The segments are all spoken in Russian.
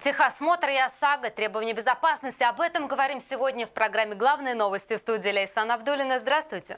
Техосмотр и ОСАГО, требования безопасности. Об этом говорим сегодня в программе «Главные новости» в студии Лейсан Абдуллина. Здравствуйте.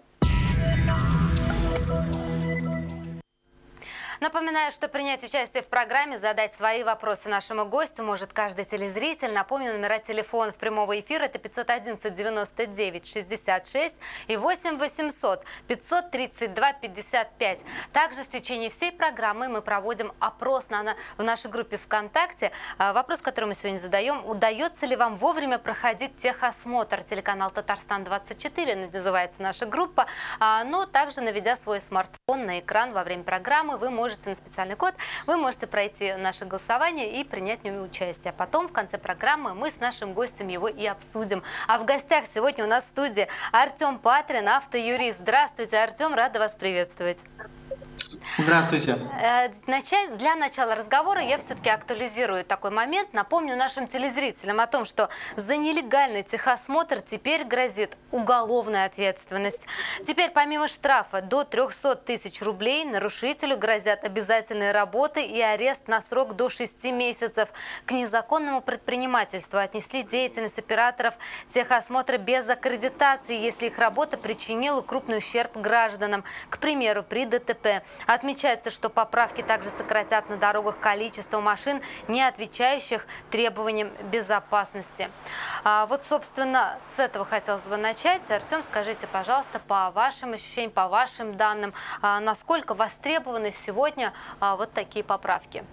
Напоминаю, что принять участие в программе, задать свои вопросы нашему гостю может каждый телезритель. Напомню, номера телефонов прямого эфира — это 511 99 66 и 8 800 532 55. Также в течение всей программы мы проводим опрос в нашей группе ВКонтакте. Вопрос, который мы сегодня задаем: удается ли вам вовремя проходить техосмотр? Телеканал «Татарстан-24» называется наша группа. Но также, наведя свой смартфон на экран во время программы, вы можете на специальный код, вы можете пройти наше голосование и принять в нем участие. А потом, в конце программы, мы с нашим гостем его и обсудим. А в гостях сегодня у нас в студии Артем Патрин, автоюрист. Здравствуйте, Артем, рада вас приветствовать. Здравствуйте. Для начала разговора я все-таки актуализирую такой момент. Напомню нашим телезрителям о том, что за нелегальный техосмотр теперь грозит уголовная ответственность. Теперь помимо штрафа до 300 тысяч рублей нарушителю грозят обязательные работы и арест на срок до 6 месяцев. К незаконному предпринимательству отнесли деятельность операторов техосмотра без аккредитации, если их работа причинила крупный ущерб гражданам, к примеру, при ДТП. Отмечается, что поправки также сократят на дорогах количество машин, не отвечающих требованиям безопасности. Вот, собственно, с этого хотелось бы начать. Артем, скажите, пожалуйста, по вашим ощущениям, по вашим данным, насколько востребованы сегодня вот такие поправки?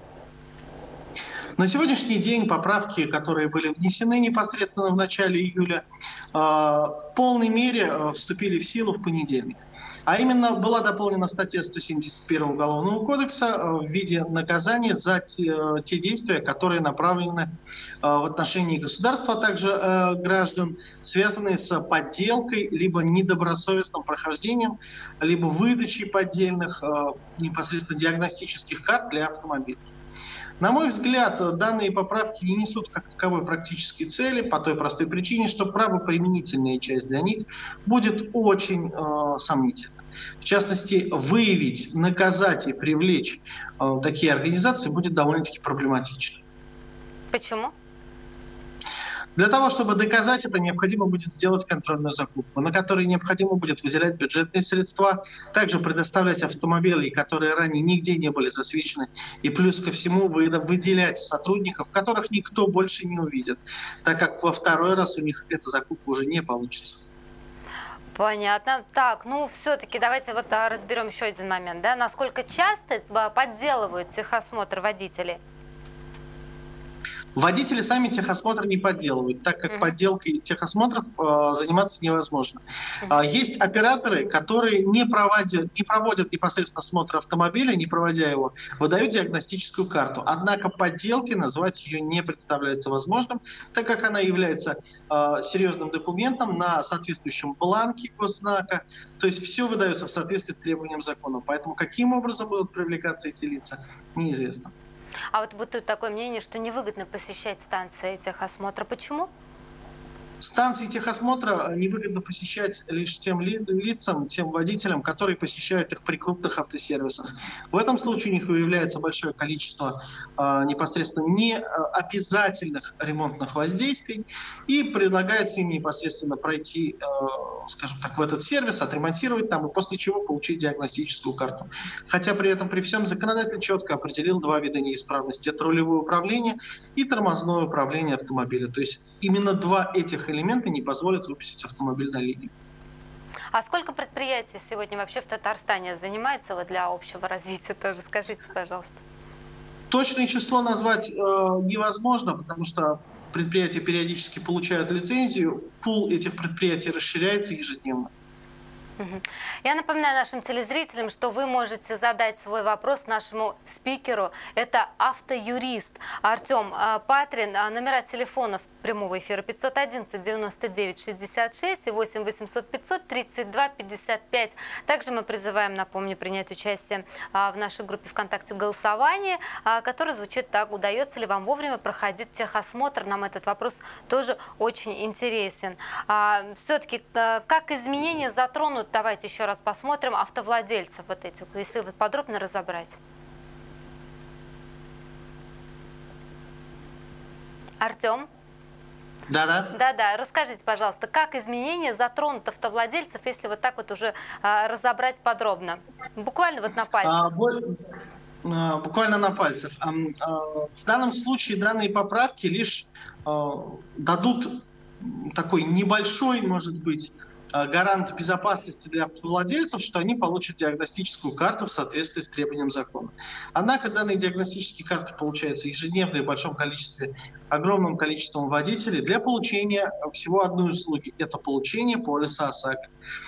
На сегодняшний день поправки, которые были внесены непосредственно в начале июля, в полной мере вступили в силу в понедельник. А именно, была дополнена статья 171 Уголовного кодекса в виде наказания за те действия, которые направлены в отношении государства, а также граждан, связанные с подделкой, либо недобросовестным прохождением, либо выдачей поддельных непосредственно диагностических карт для автомобилей. На мой взгляд, данные поправки не несут как таковой практической цели по той простой причине, что правоприменительная часть для них будет очень сомнительна. В частности, выявить, наказать и привлечь такие организации будет довольно-таки проблематично. Почему? Для того, чтобы доказать это, необходимо будет сделать контрольную закупку, на которой необходимо будет выделять бюджетные средства, также предоставлять автомобили, которые ранее нигде не были засвечены, и плюс ко всему выделять сотрудников, которых никто больше не увидит, так как во второй раз у них эта закупка уже не получится. Понятно. Так, ну все-таки давайте вот разберем еще один момент. Да? Насколько часто подделывают техосмотр водители? Водители сами техосмотр не подделывают, так как подделкой техосмотров заниматься невозможно. Есть операторы, которые не проводят непосредственно осмотр автомобиля, не проводя его, выдают диагностическую карту. Однако подделкой назвать ее не представляется возможным, так как она является серьезным документом на соответствующем бланке госзнака. То есть все выдается в соответствии с требованием закона. Поэтому каким образом будут привлекаться эти лица, неизвестно. А вот тут такое мнение, что невыгодно посещать станции техосмотра. Почему? Станции техосмотра невыгодно посещать лишь тем лицам, тем водителям, которые посещают их при крупных автосервисах. В этом случае у них выявляется большое количество непосредственно необязательных ремонтных воздействий, и предлагается им непосредственно пройти, скажем так, в этот сервис, отремонтировать там, и после чего получить диагностическую карту. Хотя при этом, при всем, законодатель четко определил два вида неисправности. Это рулевое управление и тормозное управление автомобиля. То есть именно два этих элементы не позволят выпустить автомобиль на линию. А сколько предприятий сегодня вообще в Татарстане занимается для общего развития тоже? Скажите, пожалуйста. Точное число назвать невозможно, потому что предприятия периодически получают лицензию, пул этих предприятий расширяется ежедневно. Я напоминаю нашим телезрителям, что вы можете задать свой вопрос нашему спикеру. Это автоюрист Артем Патрин. Номера телефонов прямого эфира 511 99 66 и 8 800 532 55. Также мы призываем, напомню, принять участие в нашей группе ВКонтакте голосование, которое звучит так: удается ли вам вовремя проходить техосмотр? Нам этот вопрос тоже очень интересен. Все-таки как изменения затронут, давайте еще раз посмотрим, автовладельцев вот этих, если вот подробно разобрать. Артем? Да-да. Да-да, расскажите, пожалуйста, как изменения затронут автовладельцев, если вот так вот уже разобрать подробно? Буквально вот на пальцах. Буквально на пальцах. В данном случае данные поправки лишь дадут такой небольшой, может быть, гарант безопасности для автовладельцев, что они получат диагностическую карту в соответствии с требованием закона. Однако данные диагностические карты получаются ежедневно и в большом количестве, огромным количеством водителей для получения всего одной услуги. Это получение полиса ОСАГО.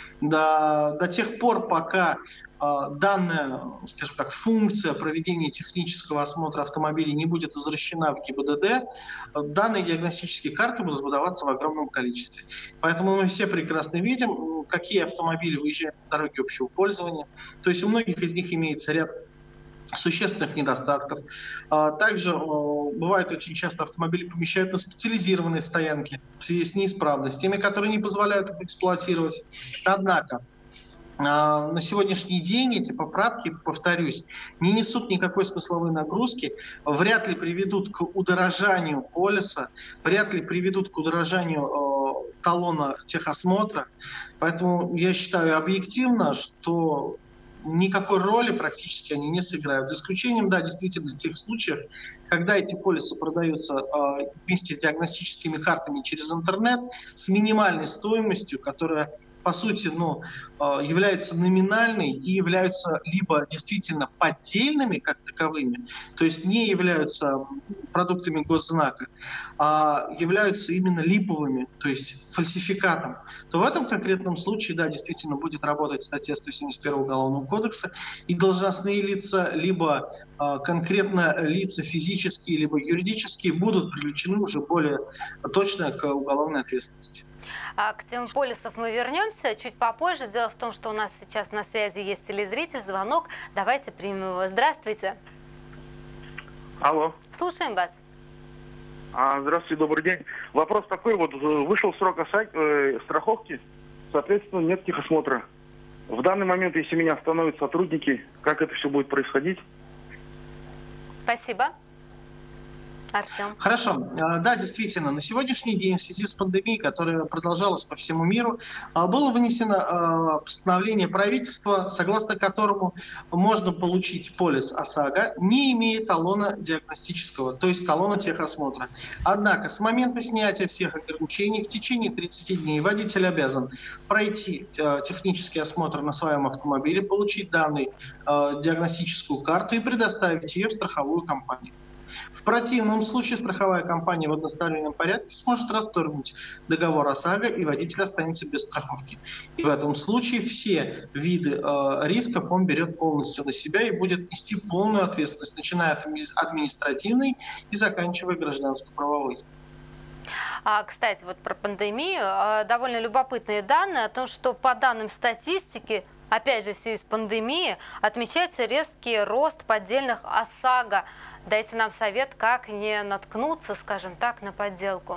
До тех пор, пока данная, скажем так, функция проведения технического осмотра автомобиля не будет возвращена в ГИБДД, данные диагностические карты будут выдаваться в огромном количестве. Поэтому мы все прекрасно видим, какие автомобили выезжают на дороге общего пользования. То есть у многих из них имеется ряд существенных недостатков. Также бывает очень часто автомобили помещают на специализированные стоянки в связи с неисправностями, которые не позволяют их эксплуатировать. Однако на сегодняшний день эти поправки, повторюсь, не несут никакой смысловой нагрузки, вряд ли приведут к удорожанию полиса, вряд ли приведут к удорожанию талона техосмотра. Поэтому я считаю объективно, что никакой роли практически они не сыграют. За исключением, да, действительно, тех случаев, когда эти полисы продаются вместе с диагностическими картами через интернет с минимальной стоимостью, которая по сути, является номинальной и являются либо действительно поддельными как таковыми, то есть не являются продуктами госзнака, а являются именно липовыми, то есть фальсификатом, то в этом конкретном случае, да, действительно будет работать статья 171 Уголовного кодекса, и должностные лица, либо конкретно лица физические, либо юридические будут привлечены уже более точно к уголовной ответственности. К теме полисов мы вернемся чуть попозже. Дело в том, что у нас сейчас на связи есть телезритель, звонок. Давайте примем его. Здравствуйте. Алло. Слушаем вас. Здравствуйте, добрый день. Вопрос такой, вот вышел срок страховки, соответственно, нет техосмотра. В данный момент, если меня остановят сотрудники, как это все будет происходить? Спасибо. Артем. Хорошо. Да, действительно, на сегодняшний день в связи с пандемией, которая продолжалась по всему миру, было вынесено постановление правительства, согласно которому можно получить полис ОСАГО, не имея талона диагностического, то есть талона техосмотра. Однако с момента снятия всех ограничений в течение 30 дней водитель обязан пройти технический осмотр на своем автомобиле, получить данную диагностическую карту и предоставить ее в страховую компанию. В противном случае страховая компания в одностороннем порядке сможет расторгнуть договор ОСАГО, и водитель останется без страховки. И в этом случае все виды рисков он берет полностью на себя и будет нести полную ответственность, начиная от административной и заканчивая гражданско-правовой. Кстати, вот про пандемию довольно любопытные данные о том, что по данным статистики, опять же, в связи с пандемией, отмечается резкий рост поддельных ОСАГО. Дайте нам совет, как не наткнуться, скажем так, на подделку.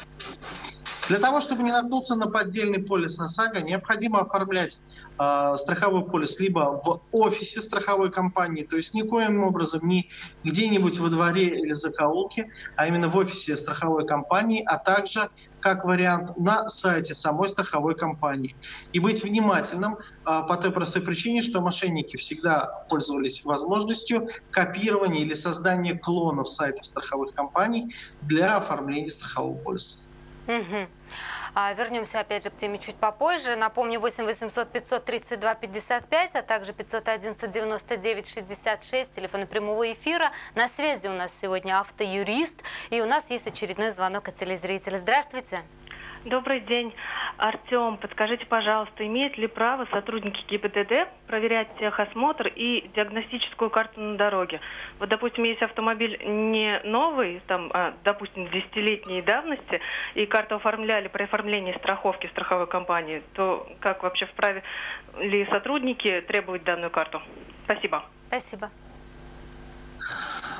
Для того, чтобы не наткнуться на поддельный полис ОСАГО, необходимо оформлять страховой полис либо в офисе страховой компании, то есть никоим образом не где-нибудь во дворе или закоулке, а именно в офисе страховой компании, а также, как вариант, на сайте самой страховой компании. И быть внимательным по той простой причине, что мошенники всегда пользовались возможностью копирования или создания клонов сайтов страховых компаний для оформления страхового полиса. Угу. Вернемся опять же к теме чуть попозже. Напомню, 8 800 532 55, а также 511 99 66, телефоны прямого эфира. На связи у нас сегодня автоюрист, и у нас есть очередной звонок от телезрителя. Здравствуйте. Добрый день. Артем, подскажите, пожалуйста, имеют ли право сотрудники ГИБДД проверять техосмотр и диагностическую карту на дороге? Вот, допустим, если автомобиль не новый, там, допустим, 10-летней давности, и карту оформляли при оформлении страховки страховой компании, то как вообще вправе ли сотрудники требовать данную карту? Спасибо. Спасибо.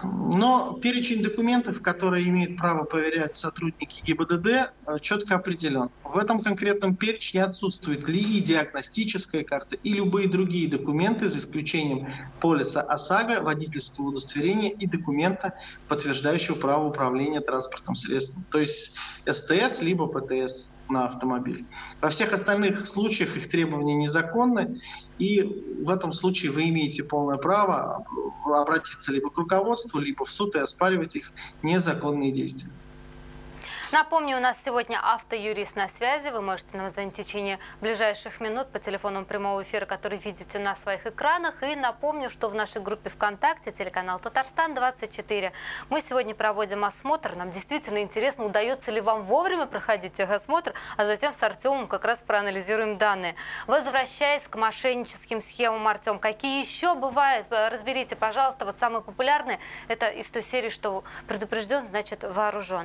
Но перечень документов, которые имеют право проверять сотрудники ГИБДД, четко определен. В этом конкретном перечне отсутствует и диагностическая карта, и любые другие документы, за исключением полиса ОСАГО, водительского удостоверения и документа, подтверждающего право управления транспортным средством, то есть СТС либо ПТС на автомобиль. Во всех остальных случаях их требования незаконны, и в этом случае вы имеете полное право обратиться либо к руководству, либо в суд и оспаривать их незаконные действия. Напомню, у нас сегодня автоюрист на связи. Вы можете нам звонить в течение ближайших минут по телефону прямого эфира, который видите на своих экранах. И напомню, что в нашей группе ВКонтакте, телеканал Татарстан-24, мы сегодня проводим осмотр. Нам действительно интересно, удается ли вам вовремя проходить техосмотр, а затем с Артемом как раз проанализируем данные. Возвращаясь к мошенническим схемам, Артем, какие еще бывают? Разберите, пожалуйста. Вот самые популярные – это из той серии, что предупрежден, значит вооружен.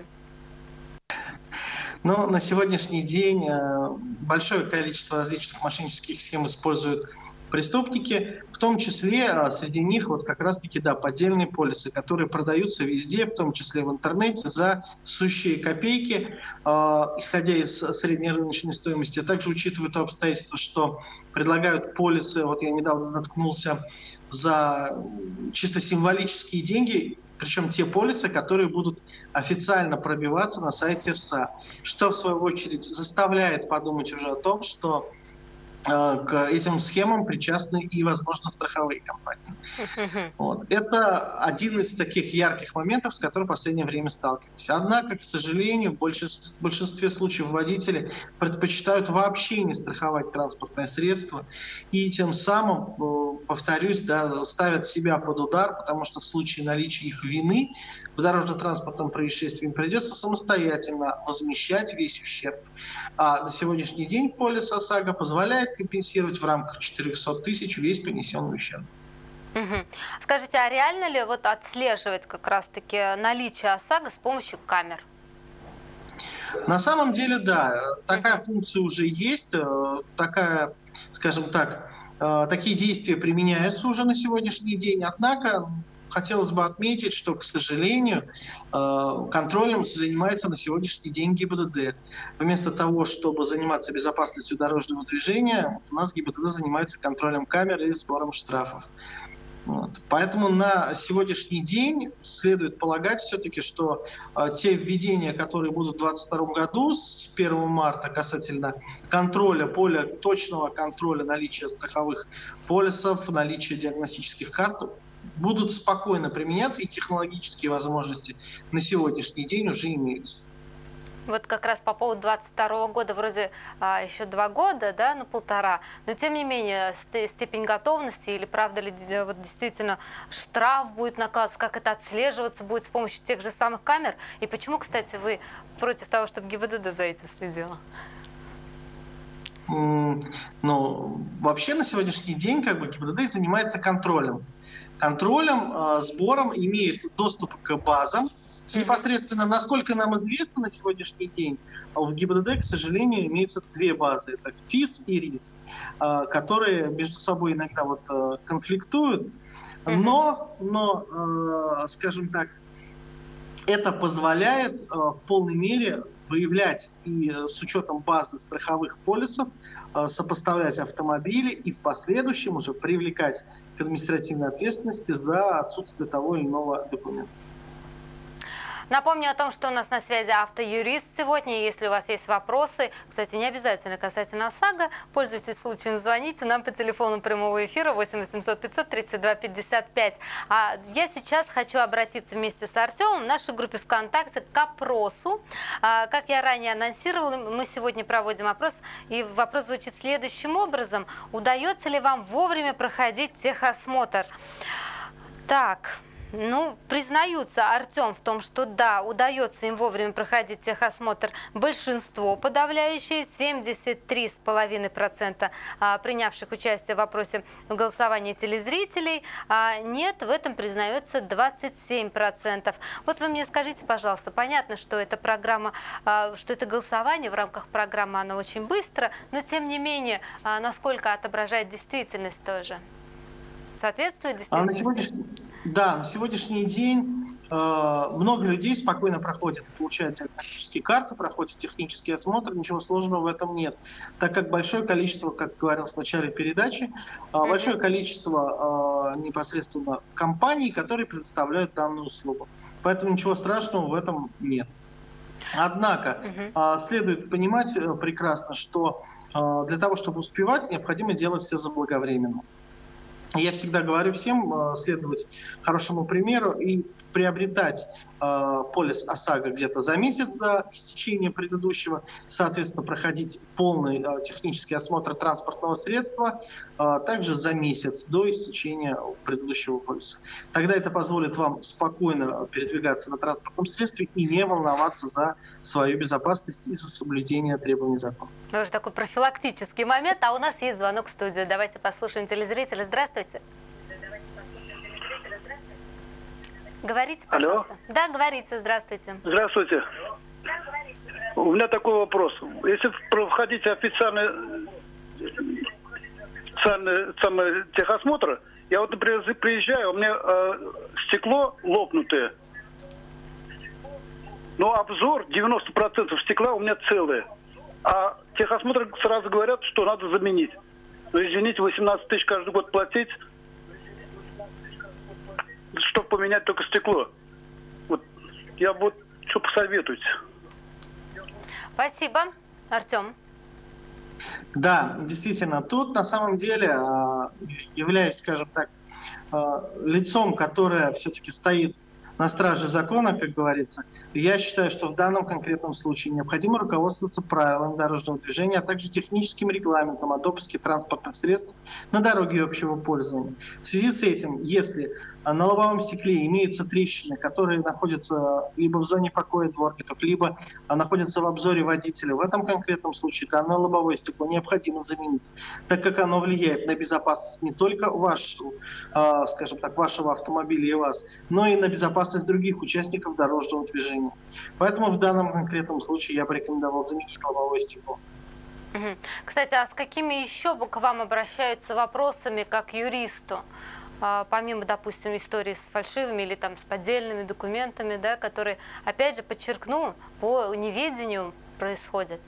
Но на сегодняшний день большое количество различных мошеннических схем используют преступники, в том числе среди них вот как раз-таки поддельные полисы, которые продаются везде, в том числе в интернете, за сущие копейки, исходя из средней рыночной стоимости. Также учитывают то обстоятельство, что предлагают полисы, вот я недавно наткнулся, за чисто символические деньги, причем те полисы, которые будут официально пробиваться на сайте РСА, что в свою очередь заставляет подумать уже о том, что к этим схемам причастны и, возможно, страховые компании. Вот. Это один из таких ярких моментов, с которым в последнее время сталкиваемся. Однако, к сожалению, в большинстве случаев водители предпочитают вообще не страховать транспортное средство и тем самым, повторюсь, ставят себя под удар, потому что в случае наличия их вины в дорожно-транспортном происшествии им придется самостоятельно возмещать весь ущерб. А на сегодняшний день полис ОСАГО позволяет компенсировать в рамках 400 тысяч весь понесенный ущерб. Скажите, а реально ли вот отслеживать как раз-таки наличие ОСАГО с помощью камер? На самом деле, да, такая функция уже есть, такая, скажем так, такие действия применяются уже на сегодняшний день, однако хотелось бы отметить, что, к сожалению, контролем занимается на сегодняшний день ГИБДД. Вместо того, чтобы заниматься безопасностью дорожного движения, у нас ГИБДД занимается контролем камер и сбором штрафов. Вот. Поэтому на сегодняшний день следует полагать все-таки, что те введения, которые будут в 2022 году с 1 марта касательно контроля, более точного контроля наличия страховых полисов, наличия диагностических карт, будут спокойно применяться, и технологические возможности на сегодняшний день уже имеются. Вот как раз по поводу 2022 года, вроде еще 2 года, да, ну 1,5, но тем не менее степень готовности или правда ли вот действительно штраф будет накладываться, как это отслеживаться будет с помощью тех же самых камер, и почему, кстати, вы против того, чтобы ГИБДД за этим следило? Ну, вообще на сегодняшний день ГИБДД занимается контролем. Сбором, имеет доступ к базам. Непосредственно, насколько нам известно на сегодняшний день, в ГИБДД, к сожалению, имеются 2 базы. Это ФИС и РИС, которые между собой иногда конфликтуют. Но, скажем так, это позволяет в полной мере выявлять и с учетом базы страховых полисов, сопоставлять автомобили и в последующем уже привлекать к административной ответственности за отсутствие того или иного документа. Напомню о том, что у нас на связи автоюрист сегодня. Если у вас есть вопросы, кстати, не обязательно касательно ОСАГО, пользуйтесь случаем, звоните нам по телефону прямого эфира 8 800 500 32 55. А я сейчас хочу обратиться вместе с Артемом в нашей группе ВКонтакте к опросу. Как я ранее анонсировала, мы сегодня проводим опрос, и вопрос звучит следующим образом. Удается ли вам вовремя проходить техосмотр? Так... Ну, признаются, Артем, в том, что да, удается им вовремя проходить техосмотр большинство, подавляющее 73,5% принявших участие в вопросе голосования телезрителей. Нет, в этом признается 27%. Вот вы мне скажите, пожалуйста, понятно, что эта программа, что это голосование в рамках программы, оно очень быстро, но тем не менее, насколько отображает действительность тоже? Соответствует действительности? Да, на сегодняшний день много людей спокойно проходят и получают диагностические карты, проходят технический осмотр, ничего сложного в этом нет. Так как большое количество, как говорилось в начале передачи, большое количество непосредственно компаний, которые предоставляют данную услугу. Поэтому ничего страшного в этом нет. Однако следует понимать прекрасно, что для того, чтобы успевать, необходимо делать все заблаговременно. Я всегда говорю всем следовать хорошему примеру и приобретать полис ОСАГО где-то за месяц до истечения предыдущего, соответственно, проходить полный технический осмотр транспортного средства также за месяц до истечения предыдущего полиса. Тогда это позволит вам спокойно передвигаться на транспортном средстве и не волноваться за свою безопасность и за соблюдение требований закона. Это уже такой профилактический момент, а у нас есть звонок в студию. Давайте послушаем телезрителя. Здравствуйте. Говорите, пожалуйста. Алло. Да, говорите, здравствуйте. Здравствуйте. У меня такой вопрос. Если проходить официальный техосмотр, я вот, например, приезжаю, у меня стекло лопнутое, но обзор 90% стекла у меня целое. А техосмотр сразу говорят, что надо заменить. Но извините, 18 тысяч каждый год платить, чтобы поменять только стекло. Вот я вот что посоветуете. Спасибо. Артем. Да, действительно, тут на самом деле, являясь, скажем так, лицом, которое все-таки стоит на страже закона, как говорится, я считаю, что в данном конкретном случае необходимо руководствоваться правилами дорожного движения, а также техническим регламентом о допуске транспортных средств на дороге общего пользования. В связи с этим, если на лобовом стекле имеются трещины, которые находятся либо в зоне покоя дворников, либо находятся в обзоре водителя, в этом конкретном случае данное лобовое стекло необходимо заменить, так как оно влияет на безопасность не только вашего, скажем так, вашего автомобиля и вас, но и на безопасность других участников дорожного движения. Поэтому в данном конкретном случае я бы рекомендовал заменить лобовое стекло. Кстати, а с какими еще к вам обращаются вопросами как юристу? Помимо, допустим, истории с фальшивыми или там с поддельными документами, да, которые, опять же, подчеркну, по неведению происходят?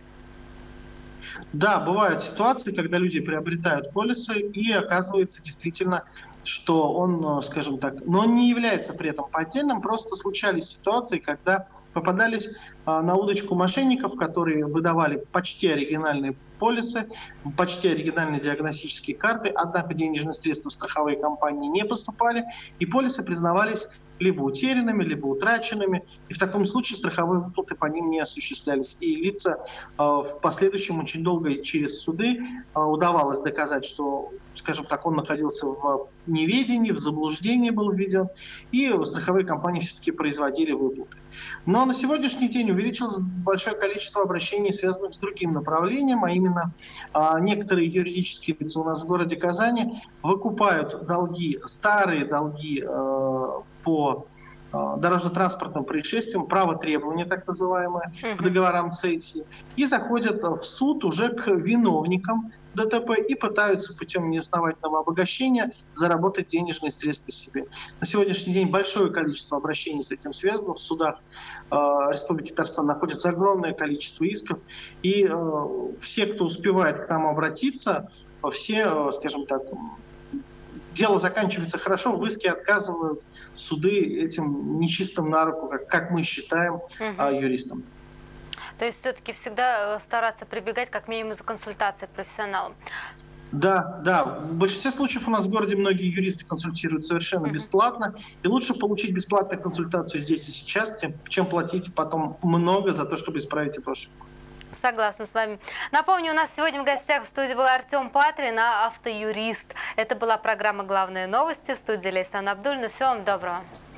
Да, бывают ситуации, когда люди приобретают полисы, и оказывается действительно, что он, скажем так, но он не является при этом поддельным, просто случались ситуации, когда попадались на удочку мошенников, которые выдавали почти оригинальные полисы, почти оригинальные диагностические карты, однако денежные средства в страховые компании не поступали, и полисы признавались либо утерянными, либо утраченными, и в таком случае страховые выплаты по ним не осуществлялись. И лица в последующем очень долго через суды удавалось доказать, что, скажем так, он находился в неведении, в заблуждении был введен, и страховые компании все-таки производили выплаты. Но на сегодняшний день увеличилось большое количество обращений, связанных с другим направлением, а именно некоторые юридические лица у нас в городе Казани выкупают долги, старые долги по дорожно-транспортным происшествиям, право требования, так называемое, по договорам цессии, и заходят в суд уже к виновникам ДТП и пытаются путем неосновательного обогащения заработать денежные средства себе. На сегодняшний день большое количество обращений с этим связано. В судах Республики Татарстан находится огромное количество исков, и все, кто успевает к нам обратиться, все, скажем так, дело заканчивается хорошо, в иске отказывают суды этим нечистым на руку, как мы считаем, юристам. То есть все-таки всегда стараться прибегать как минимум за консультацией к профессионалам. Да, да. В большинстве случаев у нас в городе многие юристы консультируют совершенно бесплатно. И лучше получить бесплатную консультацию здесь и сейчас, чем платить потом много за то, чтобы исправить эту ошибку. Согласна с вами. Напомню, у нас сегодня в гостях в студии был Артем Патрин, автоюрист. Это была программа «Главные новости». В студии Лейсан Абдуллина. Всего вам доброго.